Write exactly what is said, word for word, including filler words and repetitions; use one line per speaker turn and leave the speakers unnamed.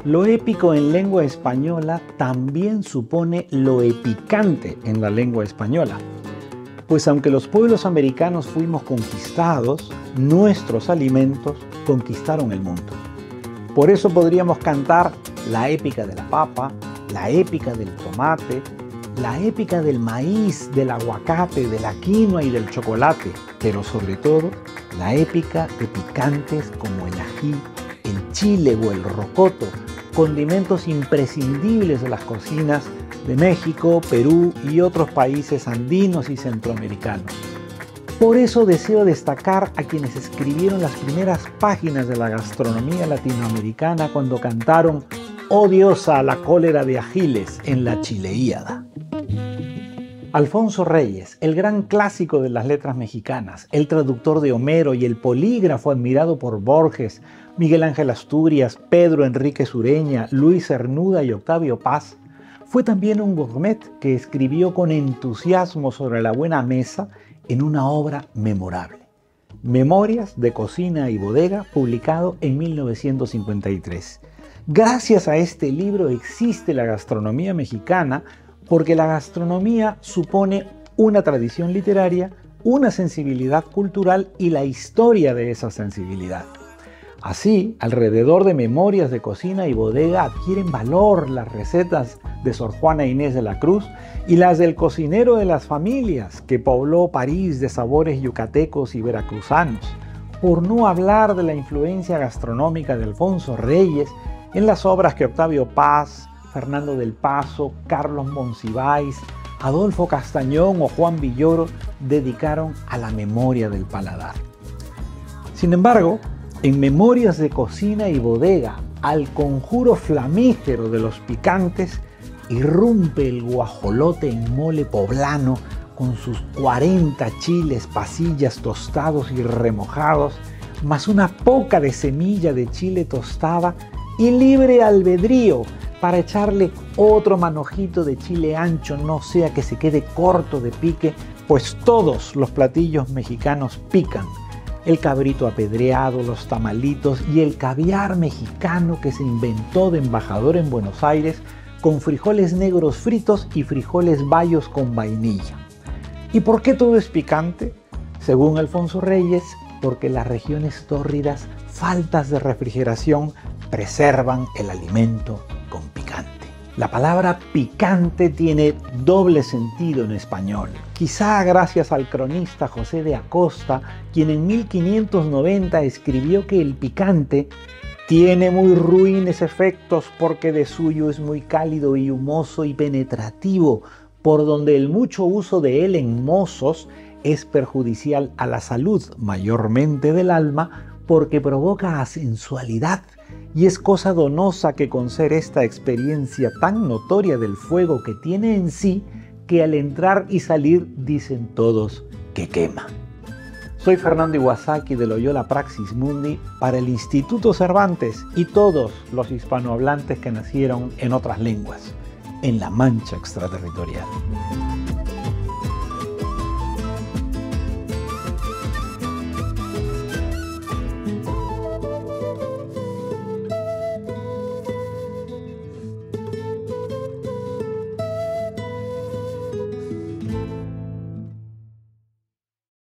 Lo épico en lengua española también supone lo epicante en la lengua española. Pues aunque los pueblos americanos fuimos conquistados, nuestros alimentos conquistaron el mundo. Por eso podríamos cantar la épica de la papa, la épica del tomate, la épica del maíz, del aguacate, de la quinoa y del chocolate, pero sobre todo la épica de picantes como el ají, el chile o el rocoto, condimentos imprescindibles de las cocinas de México, Perú y otros países andinos y centroamericanos. Por eso deseo destacar a quienes escribieron las primeras páginas de la gastronomía latinoamericana cuando cantaron «Oh diosa, la cólera de Agiles» en la Chileíada. Alfonso Reyes, el gran clásico de las letras mexicanas, el traductor de Homero y el polígrafo admirado por Borges, Miguel Ángel Asturias, Pedro Enrique Sureña, Luis Cernuda y Octavio Paz, fue también un gourmet que escribió con entusiasmo sobre la buena mesa en una obra memorable. Memorias de Cocina y Bodega, publicado en mil novecientos cincuenta y tres. Gracias a este libro existe la gastronomía mexicana, porque la gastronomía supone una tradición literaria, una sensibilidad cultural y la historia de esa sensibilidad. Así, alrededor de Memorias de Cocina y Bodega adquieren valor las recetas de Sor Juana Inés de la Cruz y las del cocinero de las familias que pobló París de sabores yucatecos y veracruzanos, por no hablar de la influencia gastronómica de Alfonso Reyes en las obras que Octavio Paz, Fernando del Paso, Carlos Monsiváis, Adolfo Castañón o Juan Villoro dedicaron a la memoria del paladar. Sin embargo, en Memorias de Cocina y Bodega, al conjuro flamígero de los picantes, irrumpe el guajolote en mole poblano con sus cuarenta chiles pasillas tostados y remojados, más una poca de semilla de chile tostada y libre albedrío para echarle otro manojito de chile ancho, no sea que se quede corto de pique, pues todos los platillos mexicanos pican. El cabrito apedreado, los tamalitos y el caviar mexicano que se inventó de embajador en Buenos Aires con frijoles negros fritos y frijoles bayos con vainilla. ¿Y por qué todo es picante? Según Alfonso Reyes, porque las regiones tórridas, faltas de refrigeración, preservan el alimento con picante. La palabra picante tiene doble sentido en español. Quizá gracias al cronista José de Acosta, quien en mil quinientos noventa escribió que el picante tiene muy ruines efectos porque de suyo es muy cálido y humoso y penetrativo, por donde el mucho uso de él en mozos es perjudicial a la salud, mayormente del alma, porque provoca asensualidad y es cosa donosa que con ser esta experiencia tan notoria del fuego que tiene en sí, que al entrar y salir dicen todos que quema. Soy Fernando Iwasaki de Loyola Praxis Mundi para el Instituto Cervantes y todos los hispanohablantes que nacieron en otras lenguas, en la mancha extraterritorial.